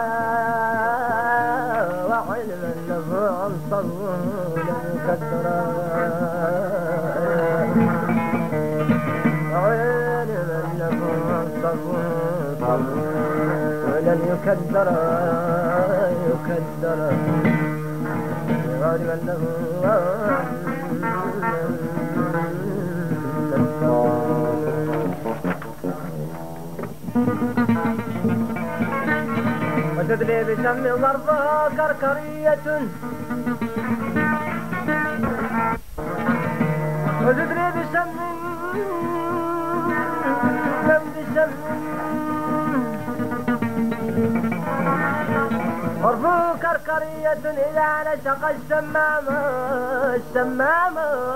وعلما نفوحا صفوه لن يكدرا ولن يكدر غالبا له وتدري بشم ظرفها كركرية وتدري بشم غرفه كركرية إذا نشق الشمام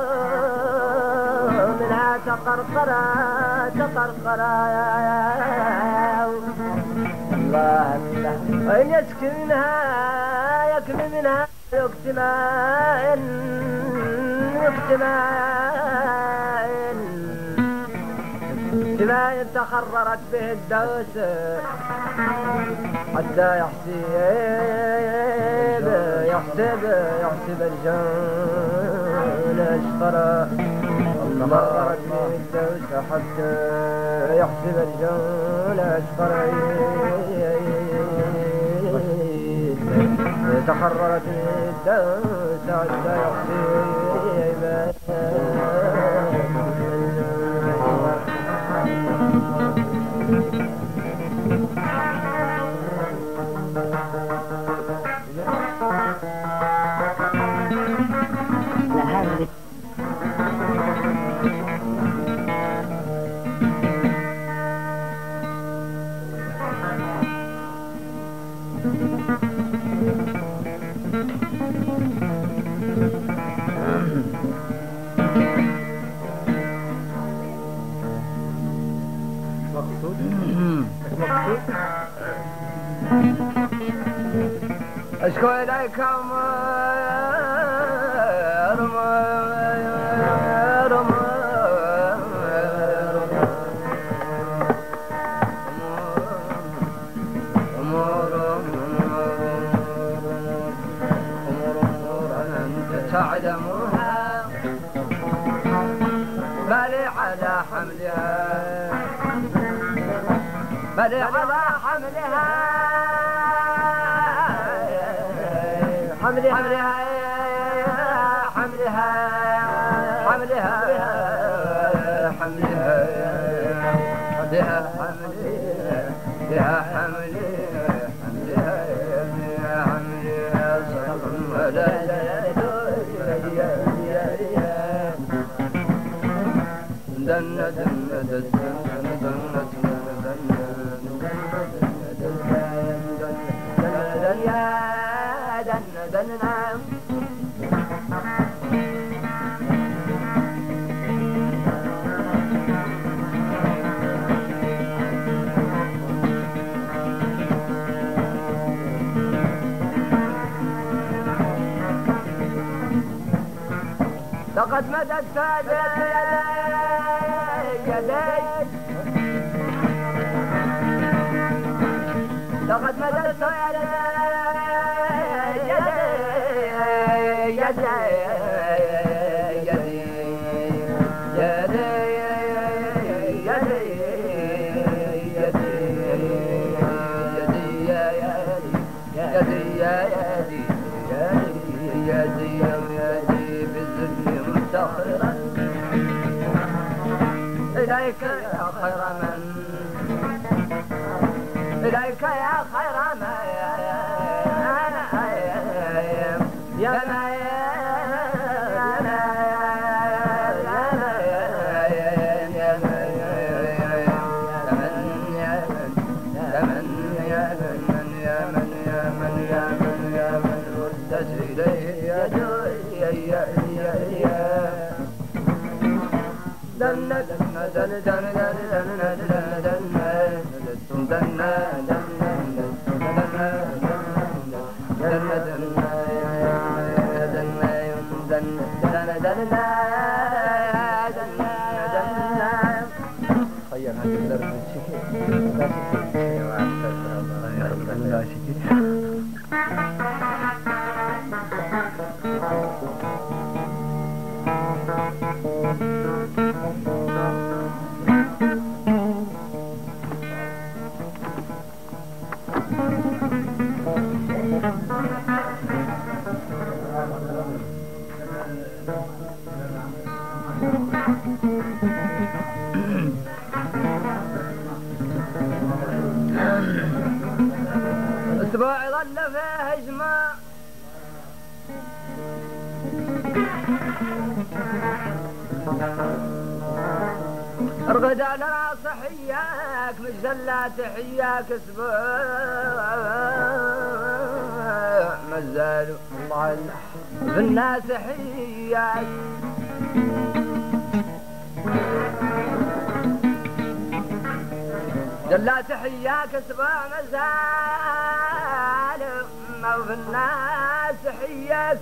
منها تقرقرا الله وإن يسكن منها يكن منها اكتمال اكتمال تخررت به الدوس حتى يحسب الجول اشقرا تخررت به الدوس حتى يحسب الجول اشقرا تخررت به الدوس حتى اشكو اليكم تعلمها بل على حملها بل على حملها حملها حملها حملها حملها بها حملها صدق ولا دن دن دن لقد مددت يدي لقد مددت إليك يا خير من إليك يا خير من يا اسبوع ظل فيه اجماع ارقد على راس حياك مجلات حياك اسبوع مازالوا الله في الناس حياك جلات حياك اسبوع مازالوا ما في الناس الناس حياك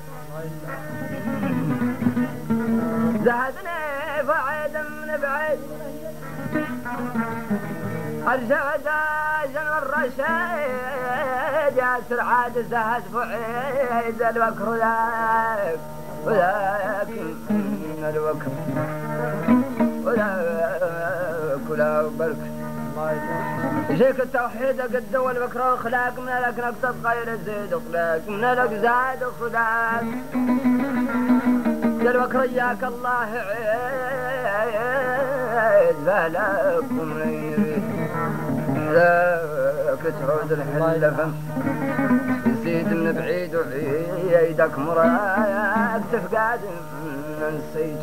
زهدني بعيد من بعيد الجود جن الرشيد يا سرعاد زهد بعيد الوكر ذاك وذاك الوكر وذاك ولا برك جيك التوحيد قد والبكر خلاك من لك نقطة غير زيد خلاك من لك زاد خلاك يا البكر اياك الله عيد بالك ومن يريد ذاك تعود الحل فم يزيد من بعيد وعيدك مراك تفقاد نسيت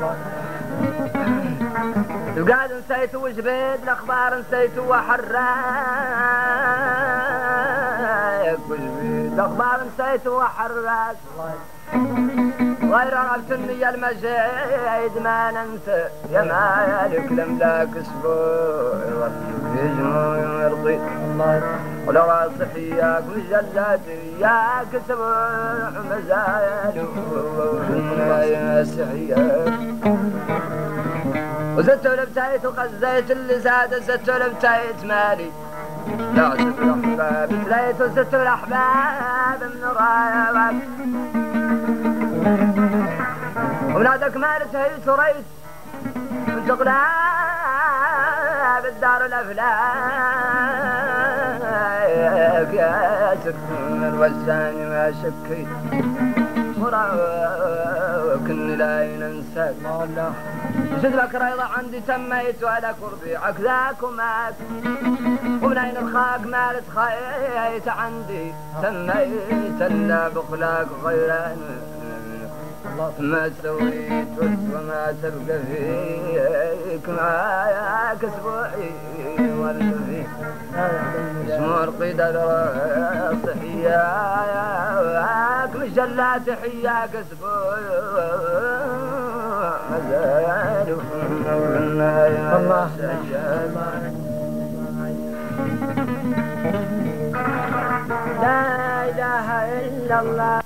تفقاد نسيت وجبيد الاخبار نسيت وحراك وجبيد الاخبار نسيت وحراك غير رغبتني يا المجيد ما ننسى يا مالك الاملاك اسبوع يجمع ويرضي ولو راس حياك مجلد ياك سبع مزايا يا سعياك وزدت لبتايت وقزيت اللي زاد زدت لبتايت مالي لا زدت الاحباب تليت وزدت الاحباب من رايك ومنادك مال تهيت وريت من تقلاب الدار الافلاك يا سكن الوسان ما شكيت وراك اني لا ينساك جذبك ريضة عندي تميت ولا قربي عكذاك وماك ومن عين الخاك مال تخيت عندي تميت الا بخلاك غيران ما سويت وما تبقى فيك معاك اسبوعي ولا فيك اسمه القيد الراس حياك مجلات حياك اسبوع مازال وقلنا يا الله لا اله الا الله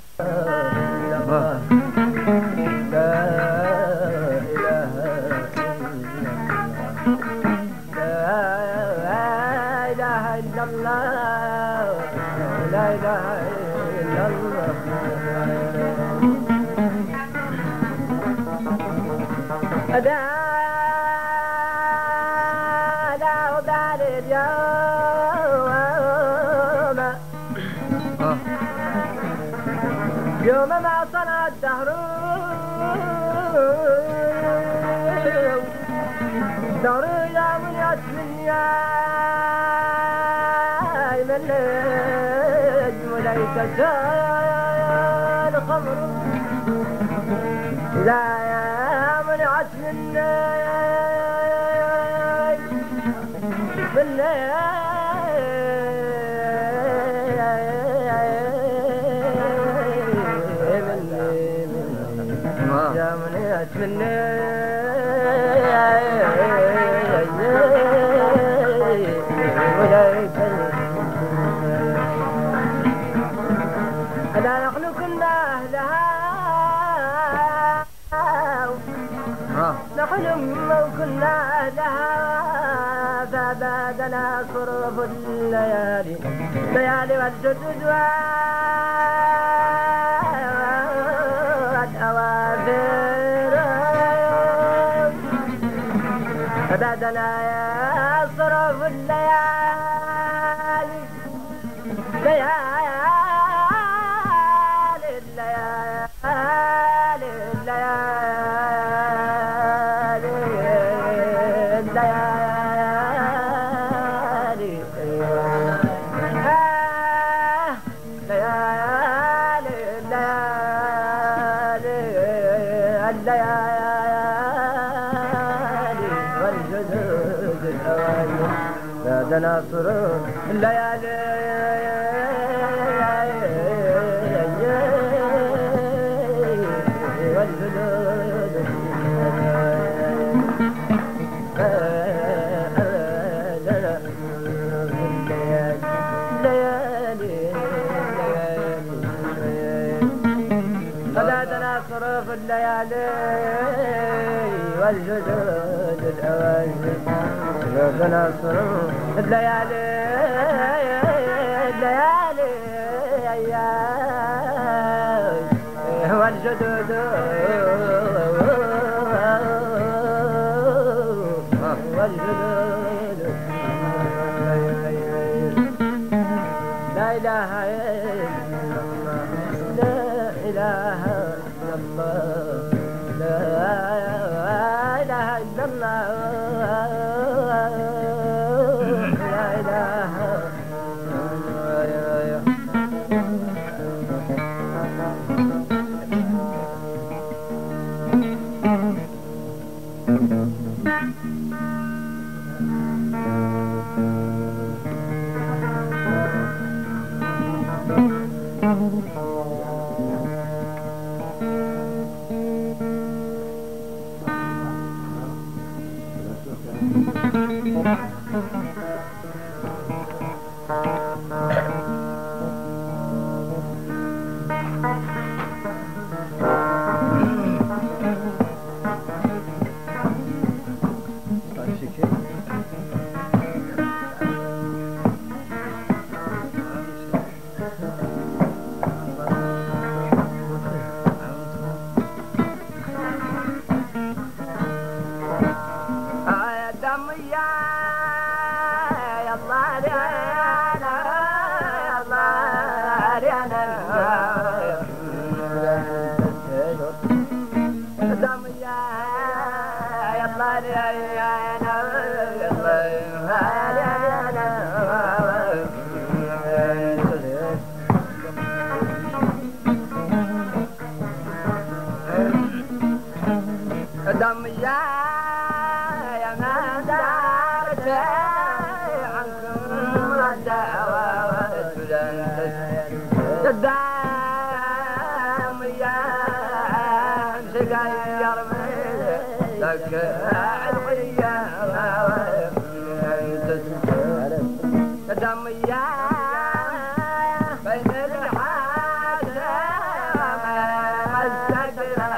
لا إله إلا الله لا إله إلا الله أدا لا أبالي اليوم يوم ما صنع الدهر دوري يا من يتمنى يملد وليس الخمر لا يا من يتمنى يا من يتمنى أنا نحن كنا أهلها نحن كنا أهلها فبادنا صرف الليالي ليالي والجدد والأوافر فبادنا صرف الليالي ليالي الليالي الليالي الليالي ليالي الليالي والجدود الأوالي بادنا صرف الليالي ليالي في الليالي والجدود الأوازي جود نصر الليالي الليالي والجدود والجدود لا إله إلا الله لا إله إلا الله لا إله إلا الله لا إله قدام يا سقاير لك الغية قدام يا بين الحاسة السقرة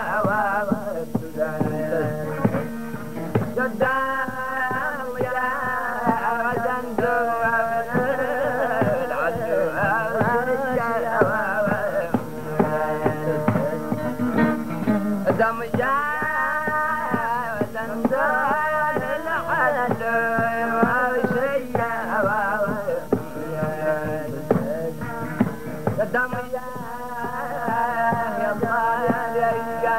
قدام يا زندور دم يا زندان الحلال وشيا دم يا ضال يا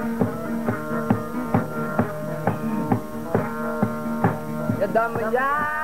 دم يا